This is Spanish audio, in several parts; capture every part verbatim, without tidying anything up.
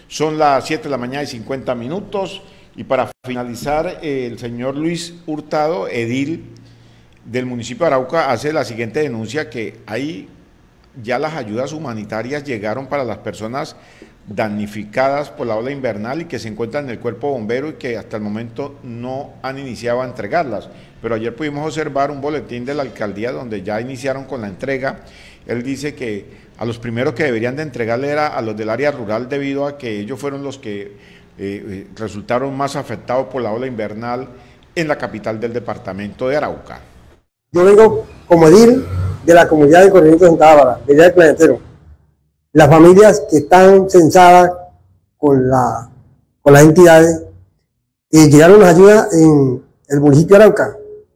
Son las siete de la mañana y cincuenta minutos y para finalizar, el señor Luis Hurtado, edil del municipio de Arauca, hace la siguiente denuncia: que ahí ya las ayudas humanitarias llegaron para las personas damnificadas por la ola invernal y que se encuentran en el cuerpo bombero y que hasta el momento no han iniciado a entregarlas. Pero ayer pudimos observar un boletín de la alcaldía donde ya iniciaron con la entrega. Él dice que a los primeros que deberían de entregarle era a los del área rural, debido a que ellos fueron los que eh, resultaron más afectados por la ola invernal en la capital del departamento de Arauca. Yo vengo como edil de la comunidad de Corregimiento de Santa Bárbara, de allá del Planetero. Las familias que están censadas con, la, con las entidades, eh, llegaron las ayudas en el municipio de Arauca,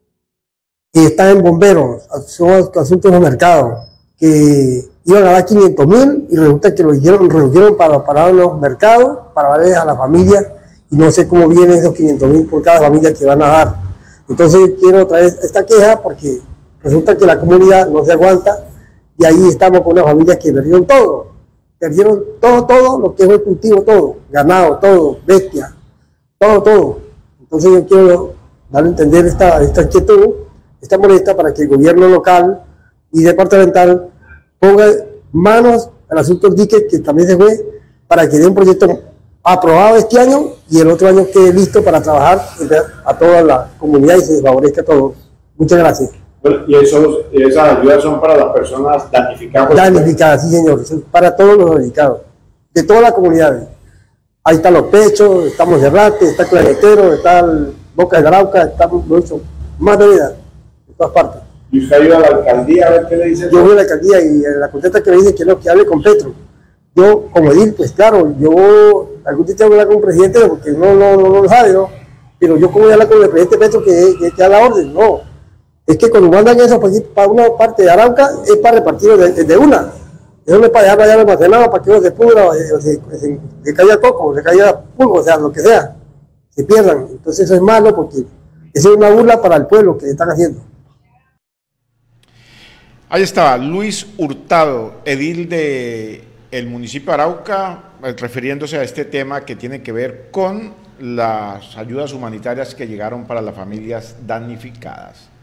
que están en bomberos, son asuntos de los mercados, que iban a dar quinientos mil y resulta que lo dijeron, redujeron para, para los mercados, para darles a la familia, y no sé cómo vienen esos quinientos mil por cada familia que van a dar. Entonces quiero traer esta queja porque resulta que la comunidad no se aguanta y ahí estamos con una familia que perdieron todo, perdieron todo, todo lo que es el cultivo, todo, ganado, todo, bestia, todo, todo. Entonces yo quiero darle a entender esta, esta inquietud, esta molestia, para que el gobierno local y departamental ponga manos al asunto del dique, que también se fue, para que dé un proyecto aprobado este año y el otro año quede listo para trabajar a toda la comunidad y se favorezca a todos. Muchas gracias. Bueno, y esos, esas ayudas son para las personas damnificadas. Damnificadas, sí señor, son para todos los damnificados, de todas las comunidades. Ahí están los pechos, estamos Cerrate, está Planetero, está el Boca de Arauca, estamos más de vida, de todas partes. ¿Y usted ha ido a la alcaldía a ver qué le dice? Yo voy a la alcaldía y la contesta que me dice que no, que hable con Petro. Yo, como edil, pues claro, yo algún día tengo que hablar con un presidente porque no, no, no, no lo sabe, ¿no? Pero yo, como voy a hablar con el presidente Petro que, que, que da la orden, no. Es que cuando mandan eso pues, para una parte de Arauca, es para repartirlo de, de una. Eso no es para dejarlo allá almacenado para que uno se pudra, o se, se, se, se caiga coco, se caiga pulgo, o sea, lo que sea, se pierdan. Entonces eso es malo porque eso es una burla para el pueblo que están haciendo. Ahí estaba Luis Hurtado, edil de el municipio de Arauca, refiriéndose a este tema que tiene que ver con las ayudas humanitarias que llegaron para las familias damnificadas.